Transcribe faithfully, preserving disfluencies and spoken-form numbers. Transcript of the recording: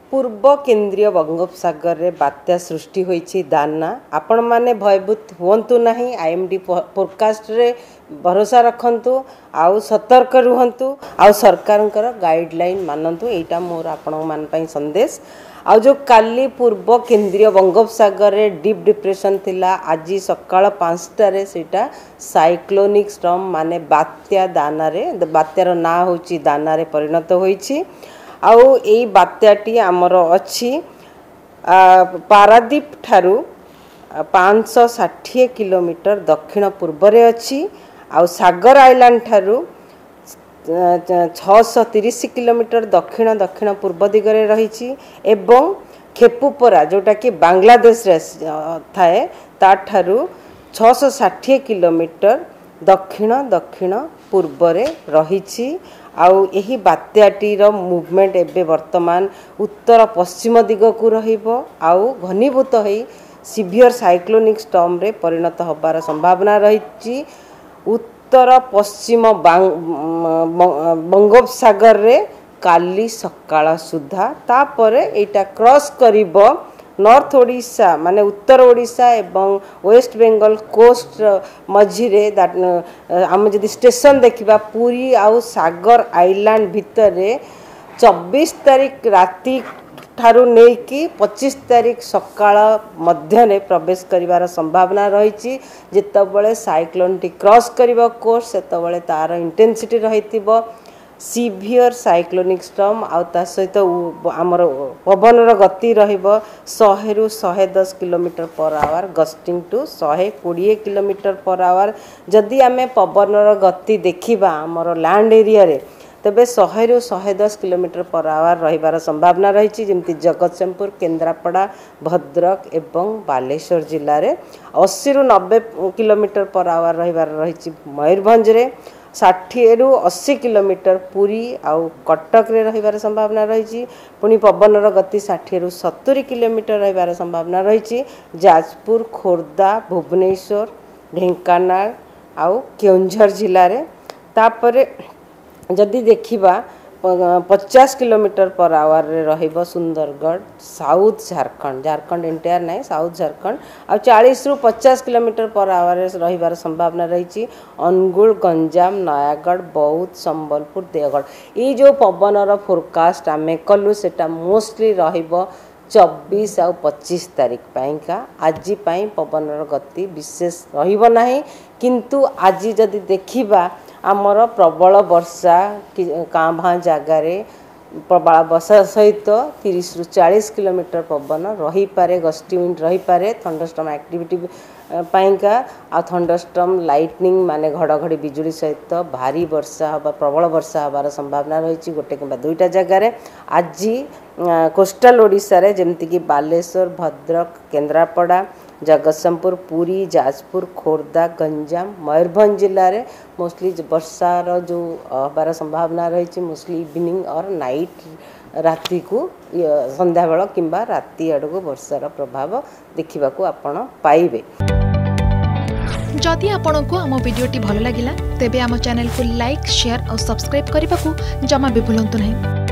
पूर्व केंद्रीय बंगोपसागर रे बात्या सृष्टि होईछि दाना आपण माने भयभूत हुंतु नहीं। आईएमडी फोरकास्ट रे भरोसा रखंतु आउ सतर्क रुहंतु आउ सरकारंकर गाइडलाइन मानंतु। एटा मोर आपण मान पई संदेश। आ जो काली पूर्व केंद्रीय बंगोपसागर रे डीप डिप्रेशन थिला आज सकाळ पाँचटा रे सेटा साइक्लोनिक स्टॉर्म माने बात्या दाना रे बात्यार ना होची दाना रे परिणत होईछि। आउ एई बात्याटी आमर अछि पारादीप ठारू पाँच सौ षाठी किलोमीटर दक्षिण पूर्व रे अछि। आउ सागर आइलैंड ठारू छह सौ तीस किलोमीटर दक्षिण दक्षिण पूर्व दिगरे रहिछि एवं खेपुपरा जोटा कि बांग्लादेश रे थाए ता ठारू छह सौ षाठी किलोमीटर दक्षिण दक्षिण पूर्व रे रहिछि। आउ एही बात्याटीर मूवमेंट एबे वर्तमान उत्तर पश्चिम दिग को रहिबो आउ घनीभूत होई सीवियर साइक्लोनिक स्टॉर्म रे परिणत होबार संभावना रहिछि। उत्तर पश्चिम बंगोपसागर रे काली सकाळ सुधा तापरे एटा क्रॉस करिबो नॉर्थ ओडिशा माने उत्तर ओडिशा एवं वेस्ट बेंगल कोस्ट मझिरे आम जदि स्टेशन देखिबा पुरी आउ सागर आइलैंड भितरे चौबीस तारीख राति ठारू नै कि पच्चीस तारीख सकाळ मध्य रे प्रवेश करिवार संभावना रहिछि। जेतबळे साइक्लोन टी क्रॉस करिवो कोर्स सेतबळे तार इंटेंसिटी रहितिबो सीवियर साइक्लोनिक स्टॉर्म आ ता सहित आमर पवनर गति रहिबो सौ रु एक सौ दस kilometre per hour gusting to एक सौ बीस किलोमीटर पर आवर। जदि आमे पवनर गति देखिबा आमर लैंड एरिया रे तबे सौ रु एक सौ दस किलोमीटर पर आवर रहिबार संभावना रहिछि। जेमति जगतसिंहपुर केन्द्रापड़ा भद्रक एवं बालेश्वर जिल्ला रे अस्सी रु नब्बे किलोमीटर पर आवर रहिबार रहिछि। मयूरभंज रे षाठी रु अस्सी किलोमीटर पुरी आउ कटक रे रहिबार संभावना रहिछि। पुनी पवनर गति षाठी रु सत्तर किलोमीटर रहिबार संभावना रहिछि। जाजपुर खोर्धा भुवनेश्वर ढेंकानाल आउ केउंझर जिल्ला रे तापरे जदि देखिबा पचास किलोमीटर पर आवर रे रहिबो सुंदरगढ़ साउथ झारखंड झारखंड इंटायर नहीं साउथ झारखंड आ चालीस रु पचास किलोमीटर पर आवर रे रहिबार संभावना रहिछि। अनुगुल गंजाम नयागढ़ बौद्ध संबलपुर देवगढ़ ई जो पवनर फोरकास्ट आमे कलु सेटा मोस्टली रहिबो चौबीस आ पच्चीस तारीख पाइका। आज पाई पवनर गति विशेष रहिबो नाही किंतु आज जदि देखिबा आमर प्रबल वर्षा काँ भाँ जगार प्रबल वर्षा सहित तीस रु चालीस किलोमीटर पवन रही पारे गस्टी विंड रही पारे थंडरस्टॉर्म एक्टिविटी पाइका आ थंडरस्टॉर्म लाइटनिंग माने घड़घड़ी बिजुली सहित भारी वर्षा हबा प्रबल वर्षा हबार संभावना रही गोटे कि दुईटा जगार। आज कोस्टल ओडिशा रे जेमति कि बालेश्वर भद्रक केन्द्रापड़ा जगतसिंहपुर पुरी जाजपुर खोर्धा गंजाम मयूरभंज जिल्ला रे मोस्टली वर्षार जो हबार संभावना रही मोस्टली इवनिंग और नाइट राति को संध्या बेला किंबा राति आड़क वर्षार प्रभाव देखा आपण पाइबे। जदि आपंक आम भिडी भल लगा तेब आम चैनल को लाइक शेयर और सब्सक्राइब करने को जमा भी भूलु नहीं।